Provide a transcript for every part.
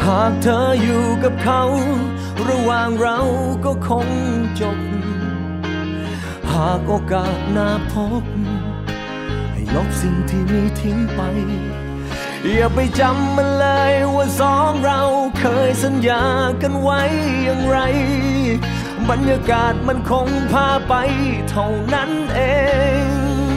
หากเธออยู่กับเขาระหว่างเราก็คงจบหากโอกาสหน้าพบให้ลบสิ่งที่มีทิ้งไปอย่าไปจำมันเลยว่าสองเราเคยสัญญากันไว้อย่างไรบรรยากาศมันคงพาไปเท่านั้นเอง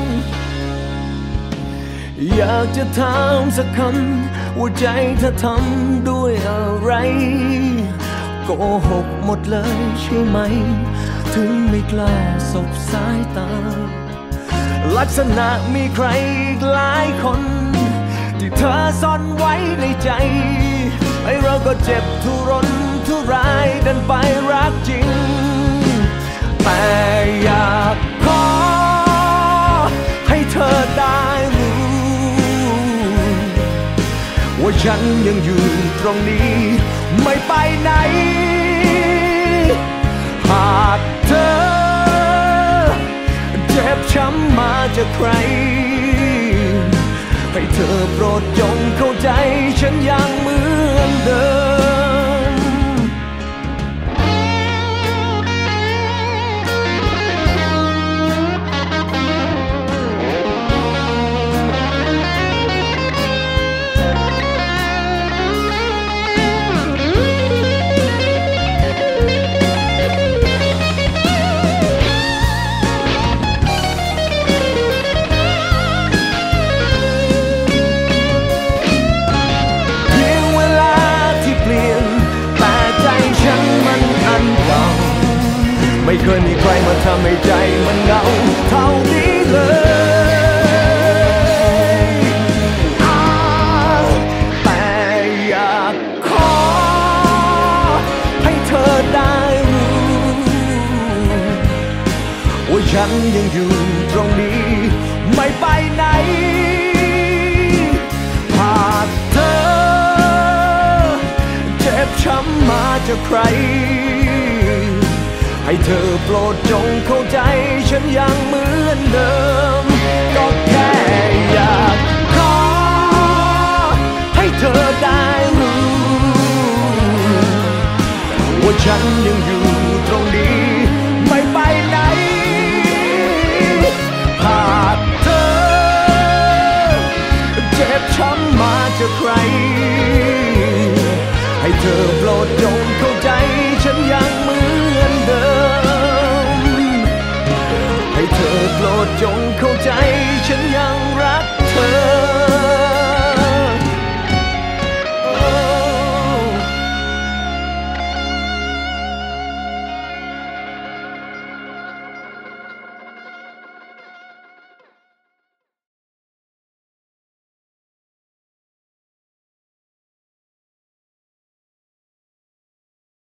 อยากจะถามสักคำว่าใจเธอทำด้วยอะไรโกหกหมดเลยใช่ไหมถึงไม่กล้าสบสายตาลักษณะมีใครอีกหลายคนที่เธอซ่อนไว้ในใจไอ้เราก็เจ็บทุรนทุรายดันไปรักจริงแต่อยากขอให้เธอได้รู้ว่าฉันยังอยู่ตรงนี้ไม่ไปไหนหากเธอเจ็บช้ำมาจากใครให้เธอโปรดจงเข้าใจฉันยังเหมือนเดิมไม่เคยมีใครมาทำให้ใจมันเหงาเท่านี้เลยแต่อยากขอให้เธอได้รู้ว่าฉันยังอยู่ตรงนี้ไม่ไปไหนหากเธอเจ็บช้ำมาจากใครให้เธอโปรดจงเข้าใจฉันยังเหมือนเดิมก็แค่อยากขอให้เธอได้รู้ว่าฉันยังอยู่ตรงนี้ไม่ไปไหนหากเธอเจ็บช้ำมาจากใครให้เธอโปรดจงเข้าใจฉันยังเหมือนเดิมให้เธอโปรดจงเข้าใจฉันยังรักเธอ